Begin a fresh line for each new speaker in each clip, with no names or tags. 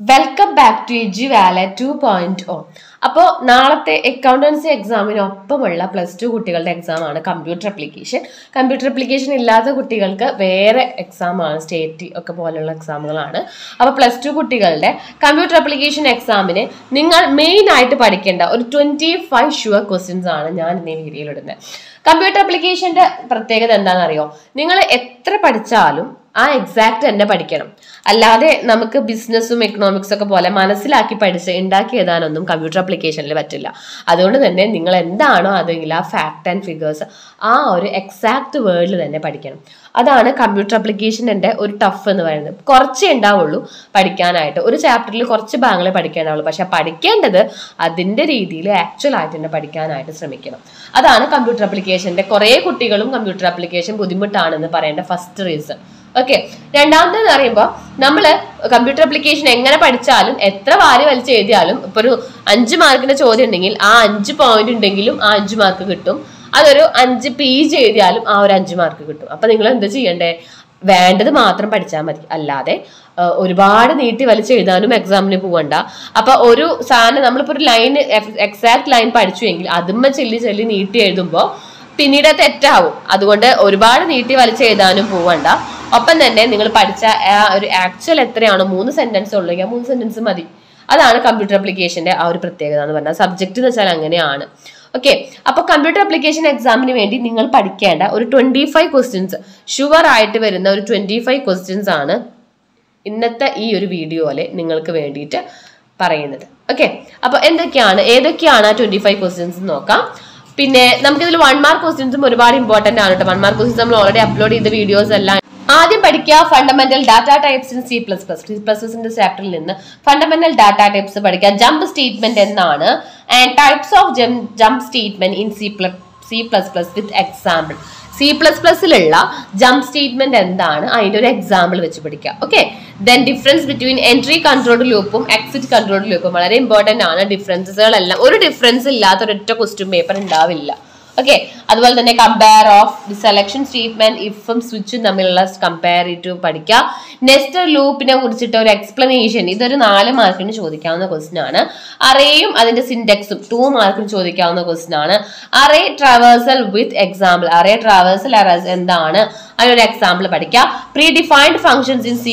Welcome back to എഡ്യൂവാല 2.0. അപ്പോൾ നാളത്തെ accountancy എക്സാമിനൊപ്പമുള്ള +2 കുട്ടികളുടെ എക്സാമാണ് കമ്പ്യൂട്ടർ അപ്ലിക്കേഷൻ. കമ്പ്യൂട്ടർ അപ്ലിക്കേഷൻ ഇല്ലാത്ത കുട്ടികൾക്ക് വേറെ എക്സാമാണ്, സ്റ്റേറ്റ് ഒക്കെ പോലുള്ള എക്സാമുകളാണ്. അപ്പോൾ +2 കുട്ടികളുടെ കമ്പ്യൂട്ടർ അപ്ലിക്കേഷൻ എക്സാമിന് നിങ്ങൾ മെയിൻ ആയിട്ട് പഠിക്കേണ്ട ഒരു 25 ഷുവർ ക്വസ്റ്റ്യൻസ് ആണ് ഞാൻ ഇന്നീ വീഡിയോയിൽ ഇടുന്നത്. കമ്പ്യൂട്ടർ അപ്ലിക്കേഷന്റെ പ്രത്യേകത എന്താണെന്നറിയോ? നിങ്ങൾ എത്ര പഠിച്ചാലും ആ എക്സാക്ട് തന്നെ പഠിക്കണം. അല്ലാതെ നമുക്ക് ബിസിനസ്സും എക്കണോമിക്സും ഒക്കെ പോലെ മനസ്സിലാക്കി പഠിച്ച് ഉണ്ടാക്കി എഴുതാനൊന്നും കമ്പ്യൂട്ടർ അപ്ലിക്കേഷനിൽ പറ്റില്ല. അതുകൊണ്ട് തന്നെ നിങ്ങൾ എന്താണോ അതെങ്കിൽ ആ ഫാക്ട് ആൻഡ് ഫിഗേഴ്സ് ആ ഒരു എക്സാക്ട് വേർഡിൽ തന്നെ പഠിക്കണം. അതാണ് കമ്പ്യൂട്ടർ അപ്ലിക്കേഷൻ്റെ ഒരു ടഫ് എന്ന് പറയുന്നത്. കുറച്ചേ ഉണ്ടാവുള്ളൂ പഠിക്കാനായിട്ട്. ഒരു ചാപ്റ്ററിൽ കുറച്ച് ഭാഗങ്ങളെ പഠിക്കാനുള്ളൂ. പക്ഷെ പഠിക്കേണ്ടത് അതിൻ്റെ രീതിയിൽ ആക്ച്വൽ ആയിട്ട് തന്നെ പഠിക്കാനായിട്ട് ശ്രമിക്കണം. അതാണ് കമ്പ്യൂട്ടർ അപ്ലിക്കേഷൻ്റെ കുറേ കുട്ടികളും കമ്പ്യൂട്ടർ അപ്ലിക്കേഷൻ ബുദ്ധിമുട്ടാണെന്ന് പറയേണ്ട ഫസ്റ്റ് റീസൺ. ഓക്കെ, രണ്ടാമതെന്ന് പറയുമ്പോൾ നമ്മൾ കമ്പ്യൂട്ടർ അപ്ലിക്കേഷൻ എങ്ങനെ പഠിച്ചാലും എത്ര വാരി വലിച്ച് എഴുതിയാലും ഇപ്പൊ ഒരു 5 മാർക്കിന്റെ ചോദ്യം ഉണ്ടെങ്കിൽ ആ 5 പോയിന്റ് ഉണ്ടെങ്കിലും ആ 5 മാർക്ക് കിട്ടും. അതൊരു 5 പേജ് എഴുതിയാലും ആ ഒരു 5 മാർക്ക് കിട്ടും. അപ്പൊ നിങ്ങൾ എന്ത് ചെയ്യണ്ടേ? വേണ്ടത് മാത്രം പഠിച്ചാൽ മതി. അല്ലാതെ ഒരുപാട് നീട്ടി വലിച്ച് എഴുതാനും എക്സാമിന് പോകണ്ട. അപ്പൊ ഒരു സാധനം നമ്മളിപ്പോ ഒരു ലൈൻ എക്സാക്ട് ലൈൻ പഠിച്ചു എങ്കിൽ അതുമ്മ ചെല്ലി നീട്ടി എഴുതുമ്പോൾ പിന്നീട് തെറ്റാവും. അതുകൊണ്ട് ഒരുപാട് നീട്ടി വലിച്ച് എഴുതാനും പോവണ്ട. ഒപ്പം തന്നെ നിങ്ങൾ പഠിച്ച ആ ഒരു ആക്ച്വൽ എത്രയാണോ 3 സെന്റൻസ് ഉള്ളെങ്കിൽ 3 സെന്റൻസ് മതി. അതാണ് കമ്പ്യൂട്ടർ അപ്ലിക്കേഷന്റെ ആ ഒരു പ്രത്യേകത എന്ന് പറഞ്ഞാൽ. സബ്ജക്ട് എന്ന് വെച്ചാൽ അങ്ങനെയാണ്. ഓക്കെ, അപ്പൊ കമ്പ്യൂട്ടർ അപ്ലിക്കേഷൻ എക്സാമിന് വേണ്ടി നിങ്ങൾ പഠിക്കേണ്ട ഒരു 25 ക്വസ്റ്റ്യൻസ്, ഷുവർ ആയിട്ട് വരുന്ന ഒരു 25 ക്വസ്റ്റ്യൻസ് ആണ് ഇന്നത്തെ ഈ ഒരു വീഡിയോയില് നിങ്ങൾക്ക് വേണ്ടിയിട്ട് പറയുന്നത്. ഓക്കെ, അപ്പൊ ഏതൊക്കെയാണ് ആ 25 ക്വസ്റ്റ്യൻസ് നോക്കാം. പിന്നെ നമുക്കിതിൽ 1 മാർക്ക് ക്വസ്റ്റ്യൻസും ഒരുപാട് ഇമ്പോർട്ടന്റ് ആണ് കേട്ടോ. 1 മാർക്ക് ക്വസ്റ്റ്യൻസ് നമ്മൾ ഓൾറെഡി അപ്ലോഡ് ചെയ്ത വീഡിയോസ് എല്ലാം. ആദ്യം പഠിക്കുക fundamental data types in C++. ചാപ്റ്ററിൽ നിന്ന് ഫണ്ടമെന്റൽ ഡാറ്റ ടൈപ്സ് പഠിക്കുക. ജമ്പ് സ്റ്റേറ്റ്മെന്റ് എന്നാണ് and types of jump statement in C++ with example. C++ലുള്ള ജമ്പ് സ്റ്റേറ്റ്മെന്റ് എന്താണ്, അതിന്റെ ഒരു എക്സാമ്പിൾ വെച്ച് പഠിക്കുക. Okay, then difference between entry controlled ലൂപ്പും എക്സിറ്റ് കൺട്രോൾഡ് ലൂപ്പും വളരെ ഇമ്പോർട്ടന്റ് ആണ്. ഡിഫറൻസുകളെല്ലാം, ഒരു ഡിഫറൻസ് ഇല്ലാത്ത ഒരൊറ്റ ക്വസ്റ്റ്യൻ പേപ്പർ ഉണ്ടാവില്ല. ഓക്കെ, അതുപോലെ തന്നെ compare of the selection statement ഇഫും സ്വിച്ചും തമ്മിലുള്ള കമ്പാരിറ്റീവ് പഠിക്കുക. നെസ്റ്റഡ് ലൂപ്പിനെ കുറിച്ചിട്ട് ഒരു എക്സ്പ്ലനേഷൻ, ഇതൊരു 4 മാർക്കിന് ചോദിക്കാവുന്ന ക്വസ്റ്റ്യൻ ആണ്. അറേയും അതിന്റെ സിൻഡെക്സും 2 മാർക്കിന് ചോദിക്കാവുന്ന ക്വസ്റ്റ്യൻ ആണ്. Array traversal with example, array traversal എന്താണ് അതിനൊരു എക്സാമ്പിൾ പഠിക്കുക. പ്രീ ഡിഫൈൻഡ് ഫംഗ്ഷൻസ് ഇൻ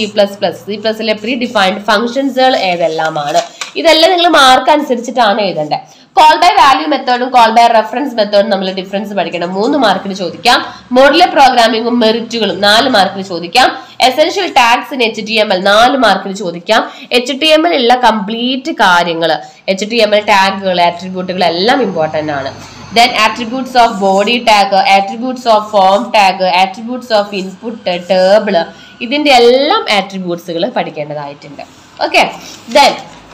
C++ലെ പ്രീ ഡിഫൈൻഡ് ഫംഗ്ഷൻസുകൾ ഏതെല്ലാമാണ്, ഇതെല്ലാം നിങ്ങൾ മാർക്ക് അനുസരിച്ചിട്ടാണ് എഴുതേണ്ടത്. കോൾ ബൈ വാല്യൂ മെത്തേഡും കോൾ ബൈ റെഫറൻസ് മെത്തേഡും നമ്മൾ ഡിഫറൻസ് പഠിക്കണം. 3 മാർക്കിന് ചോദിക്കാം. മോഡുലർ പ്രോഗ്രാമിംഗും മെറിറ്റുകളും 4 മാർക്കിന് ചോദിക്കാം. എസെൻഷ്യൽ ടാഗ്സ് ഇൻ HTML 4 മാർക്കിന് ചോദിക്കാം. HTML ഉള്ള കംപ്ലീറ്റ് കാര്യങ്ങൾ, HTML ടാഗുകൾ, ആട്രിബ്യൂട്ടുകൾ എല്ലാം ഇമ്പോർട്ടന്റ് ആണ്. Then attributes of body tag, attributes of form tag, attributes of input table, ഇതിന്റെ എല്ലാം ആട്രിബ്യൂട്ട്സുകൾ പഠിക്കേണ്ടതായിട്ടുണ്ട്. Okay, then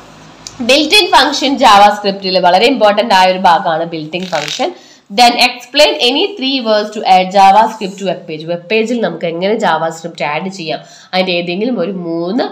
built in function ജാവാസ്ക്രിപ്റ്റിൽ വളരെ ഇമ്പോർട്ടന്റ് ആയ ഒരു ഭാഗമാണ് built in function. Then explain any 3 words to add JavaScript to web page. Web പേജിൽ നമുക്ക് എങ്ങനെ ജാവാസ്ക്രിപ്റ്റ് ആഡ് ചെയ്യാം, അതിന്റെ ഏതെങ്കിലും ഒരു 3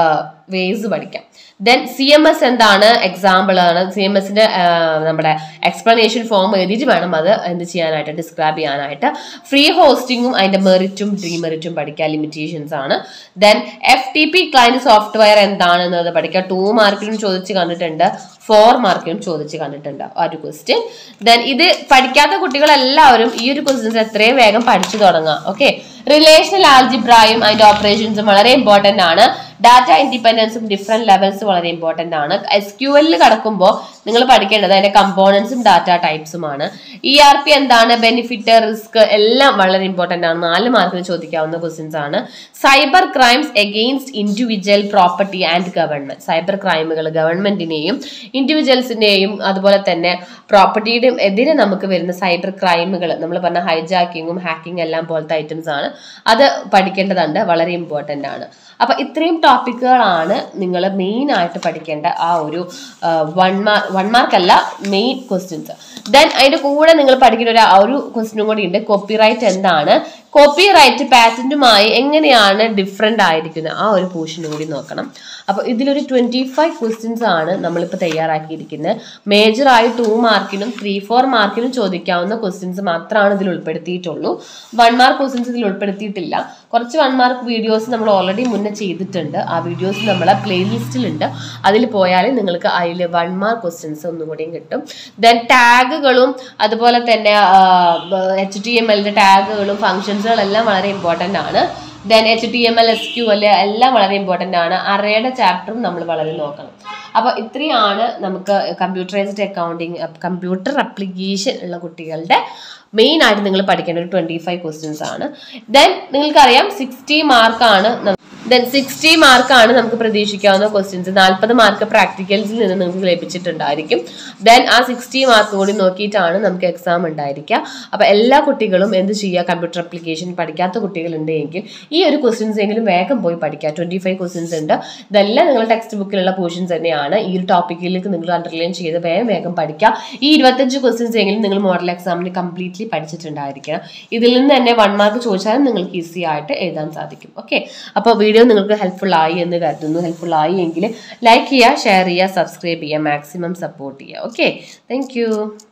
വേസ് പഠിക്കാം. ദെൻ CMS എന്താണ്, എക്സാമ്പിൾ ആണ്. CMSന്റെ നമ്മുടെ എക്സ്പ്ലനേഷൻ ഫോം എഴുതിയിട്ട് വേണം അത് എന്ത് ചെയ്യാനായിട്ട്, ഡിസ്ക്രൈബ് ചെയ്യാനായിട്ട്. ഫ്രീ ഹോസ്റ്റിംഗും അതിന്റെ മെറിറ്റും ഡീമെറിറ്റും പഠിക്കുക, ലിമിറ്റേഷൻസ് ആണ്. ദെൻ FTP ക്ലയന്റ് സോഫ്റ്റ്വെയർ എന്താണെന്നത് പഠിക്കുക. 2 മാർക്കിനും ചോദിച്ച് കണ്ടിട്ടുണ്ട്, 4 മാർക്കിനും ചോദിച്ച് കണ്ടിട്ടുണ്ട് ആ ഒരു ക്വസ്റ്റ്യൻ. ദെൻ ഇത് പഠിക്കാത്ത കുട്ടികളെല്ലാവരും ഈ ഒരു ക്വസ്റ്റ്യൻസ് എത്രയും വേഗം പഠിച്ചു തുടങ്ങുക. ഓക്കെ, റിലേഷണൽ ആൽജിബ്രയും അതിന്റെ ഓപ്പറേഷൻസും വളരെ ഇമ്പോർട്ടന്റ് ആണ്. ഡാറ്റ ഇൻഡിപെൻഡൻസും ഡിഫറെന്റ് ലെവൽസും വളരെ ഇമ്പോർട്ടന്റ് ആണ്. SQL കടക്കുമ്പോൾ നിങ്ങൾ പഠിക്കേണ്ടത് അതിന്റെ കമ്പോണൻസും ഡാറ്റ ടൈപ്സുമാണ്. ERP എന്താണ്, ബെനിഫിറ്റ്, റിസ്ക് എല്ലാം വളരെ ഇമ്പോർട്ടന്റ് ആണ്. 4 മാർക്കിന് ചോദിക്കാവുന്ന ക്വസ്റ്റ്യൻസ് ആണ്. Cyber crimes against individual property and government. Cyber ക്രൈമുകൾ ഗവൺമെന്റിനെയും ഇൻഡിവിജ്വൽസിന്റെയും അതുപോലെ തന്നെ പ്രോപ്പർട്ടിയുടെയും എതിരെ നമുക്ക് വരുന്ന സൈബർ ക്രൈമുകൾ, നമ്മൾ പറഞ്ഞ ഹൈജാക്കിങ്ങും ഹാക്കിംഗ് എല്ലാം പോലത്തെ ഐറ്റംസ് ആണ്. അത് പഠിക്കേണ്ടതുണ്ട്, വളരെ ഇമ്പോർട്ടന്റ് ആണ്. അപ്പൊ ഇത്രയും ടോപ്പിക്കുകളാണ് നിങ്ങൾ മെയിൻ ആയിട്ട് പഠിക്കേണ്ട ആ ഒരു 1 മാർക്ക് അല്ല മെയിൻ ക്വസ്റ്റ്യൻസ്. ദെൻ അതിന്റെ കൂടെ നിങ്ങൾ പഠിക്കേണ്ട ഒരു ക്വസ്റ്റ്യനും കൂടി ഉണ്ട്. കോപ്പിറൈറ്റ് എന്താണ്, കോപ്പി റൈറ്റ് പാറ്റന്റുമായി എങ്ങനെയാണ് ഡിഫറെന്റ് ആയിരിക്കുന്നത് ആ ഒരു പോർഷൻ കൂടി നോക്കണം. അപ്പോൾ ഇതിലൊരു 25 ക്വസ്റ്റ്യൻസ് ആണ് നമ്മളിപ്പോൾ തയ്യാറാക്കിയിരിക്കുന്നത്. മേജറായി 2 മാർക്കിനും 3-4 മാർക്കിനും ചോദിക്കാവുന്ന ക്വസ്റ്റ്യൻസ് മാത്രമാണ് ഇതിൽ ഉൾപ്പെടുത്തിയിട്ടുള്ളൂ. 1 മാർക്ക് ക്വസ്റ്റ്യൻസ് ഇതിൽ ഉൾപ്പെടുത്തിയിട്ടില്ല. കുറച്ച് 1 മാർക്ക് വീഡിയോസ് നമ്മൾ ഓൾറെഡി മുന്നേ ചെയ്തിട്ടുണ്ട്. ആ വീഡിയോസ് നമ്മളെ പ്ലേലിസ്റ്റിലുണ്ട്. അതിൽ പോയാൽ നിങ്ങൾക്ക് അതിൽ 1 മാർക്ക് ക്വസ്റ്റ്യൻസ് ഒന്നുകൂടിയും കിട്ടും. ദെൻ ടാഗുകളും അതുപോലെ തന്നെ HTML ടാഗുകളും ഫംഗ്ഷൻസുകളെല്ലാം വളരെ ഇമ്പോർട്ടൻ്റ് ആണ്. ദെൻ HTML SQL എല്ലാം വളരെ ഇമ്പോർട്ടൻ്റ് ആണ്. അറേയുടെ ചാപ്റ്ററും നമ്മൾ വളരെ നോക്കണം. അപ്പോൾ ഇത്രയാണ് നമുക്ക് കമ്പ്യൂട്ടറൈസ്ഡ് അക്കൗണ്ടിങ് കമ്പ്യൂട്ടർ അപ്ലിക്കേഷൻ ഉള്ള കുട്ടികളുടെ മെയിൻ ആയിട്ട് നിങ്ങൾ പഠിക്കേണ്ട ഒരു 25 ക്വസ്റ്റ്യൻസ് ആണ്. ദെൻ നിങ്ങൾക്കറിയാം 60 മാർക്കാണ്. ദെൻ 60 മാർക്കാണ് നമുക്ക് പ്രതീക്ഷിക്കാവുന്ന ക്വസ്റ്റ്യൻസ്. 40 മാർക്ക് പ്രാക്ടിക്കൽസിൽ നിന്ന് നിങ്ങൾക്ക് ലഭിച്ചിട്ടുണ്ടായിരിക്കും. ദെൻ ആ 60 മാർക്ക് കൂടി നോക്കിയിട്ടാണ് നമുക്ക് എക്സാം ഉണ്ടായിരിക്കുക. അപ്പോൾ എല്ലാ കുട്ടികളും എന്ത് ചെയ്യുക, കമ്പ്യൂട്ടർ അപ്ലിക്കേഷൻ പഠിക്കാത്ത കുട്ടികളുണ്ടെങ്കിൽ ഈ ഒരു ക്വസ്റ്റ്യൻസ് എങ്കിലും വേഗം പോയി പഠിക്കുക. 25 ക്വസ്റ്റ്യൻസ് ഉണ്ട്. ഇതെല്ലാം നിങ്ങളുടെ ടെക്സ്റ്റ് ബുക്കിലുള്ള പോർഷൻസ് തന്നെയാണ്. ഈ ഒരു ടോപ്പിക്കിലേക്ക് നിങ്ങൾ അണ്ടർലൈൻ ചെയ്ത് വേഗം പഠിക്കുക. ഈ 25 ക്വസ്റ്റ്യൻസ് എങ്കിലും നിങ്ങൾ മോഡൽ എക്സാമിന് കംപ്ലീറ്റ്ലി പഠിച്ചിട്ടുണ്ടായിരിക്കണം. ഇതിൽ നിന്ന് തന്നെ 1 മാർക്ക് ചോദിച്ചാലും നിങ്ങൾക്ക് ഈസി ആയിട്ട് എഴുതാൻ സാധിക്കും. ഓക്കെ, അപ്പോൾ വീഡിയോ നിങ്ങൾക്ക് ഹെൽപ്ഫുൾ ആയി എന്ന് കരുതുന്നു. ഹെൽപ്ഫുൾ ആയി എങ്കിൽ ലൈക്ക് ചെയ്യുക, ഷെയർ ചെയ്യുക, സബ്സ്ക്രൈബ് ചെയ്യുക, മാക്സിമം സപ്പോർട്ട് ചെയ്യുക. Okay, thank U.